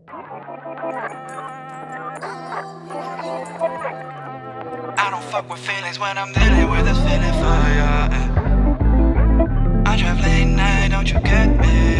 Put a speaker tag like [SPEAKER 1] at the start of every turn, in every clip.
[SPEAKER 1] I don't fuck with feelings when I'm dealing with this feeling fire. I drive late night, don't you get me?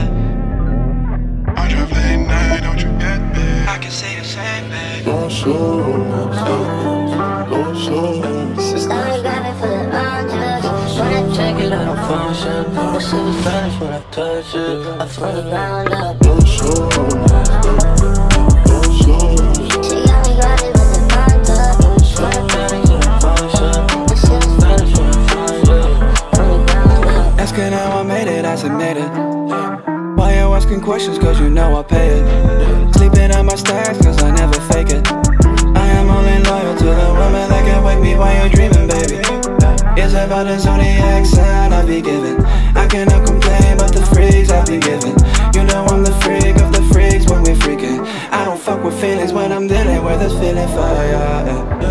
[SPEAKER 1] I drive late night, don't you get me? I can say the same, babe.
[SPEAKER 2] Don't show, don't show.
[SPEAKER 3] Started grabbing for the hundreds. When I check it, I don't function. The shit was Spanish when I touch it. I throw the ground up.
[SPEAKER 2] Don't show, don't show.
[SPEAKER 3] She got me grabbing with the hundreds. When I check it, I don't function. The shit was Spanish when I touch it. Throw the ground up.
[SPEAKER 1] Asking how I made it, I submitted. Why you asking questions, cause you know I pay it. Sleeping on my stacks, cause I never fake it. I am only loyal to the woman that can wake me while you're dreaming, baby. It's about the zodiac sign I be giving. I cannot complain about the freaks I be giving. You know I'm the freak of the freaks when we freaking. I don't fuck with feelings when I'm dealing with this feeling fire.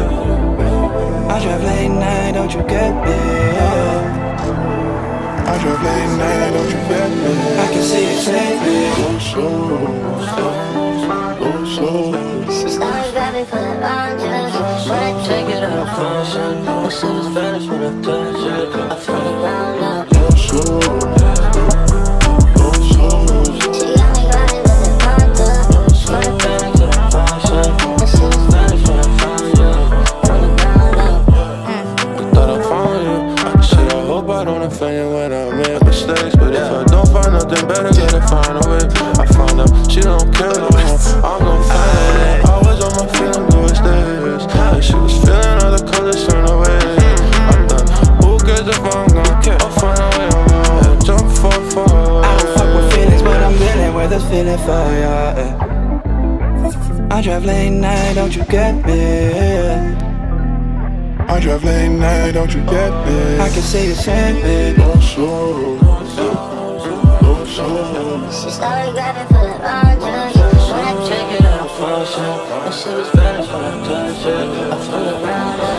[SPEAKER 1] I drive late night, don't you get me? I drive late night, don't you get me? I can see it take me.
[SPEAKER 2] Don't show, don't show.
[SPEAKER 3] Started grabbing for the hundreds. When I check it, I don't function. The shit was Spanish when I touch it. I throw the ground up.
[SPEAKER 2] Don't show, don't show.
[SPEAKER 3] She got me grabbing with the hundreds. When I check it, I don't function. The shit was Spanish when I touch it. Throw the ground up.
[SPEAKER 4] Thought I found you. Shit, I hope I don't offend you when I make mistakes. But if I don't find nothing better, gotta find a way. I found out she don't care no more. I'm gon' find it. Always on my feeling blue stairs. And she was feeling all the colors turn away. I'm done. Who cares if I'm gone? I'll find a way on my own. Jump far.
[SPEAKER 1] I don't fuck with feelings when I'm dealing with this feeling fire. I drive late night, don't you get me? I drive late night, don't you get me? I can see the same, babe.
[SPEAKER 2] Don't show, don't show.
[SPEAKER 3] She started grabbing for the hundreds. When I check it, I don't function. The shit was Spanish when I touch it. I throw the ground up.